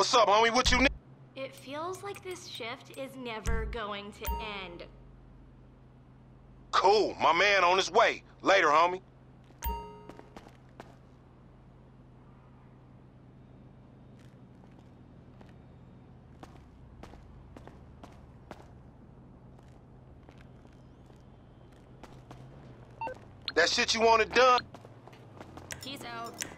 What's up, homie? What you need? It feels like this shift is never going to end. Cool. My man on his way. Later, homie. That shit you wanted done? Peace out.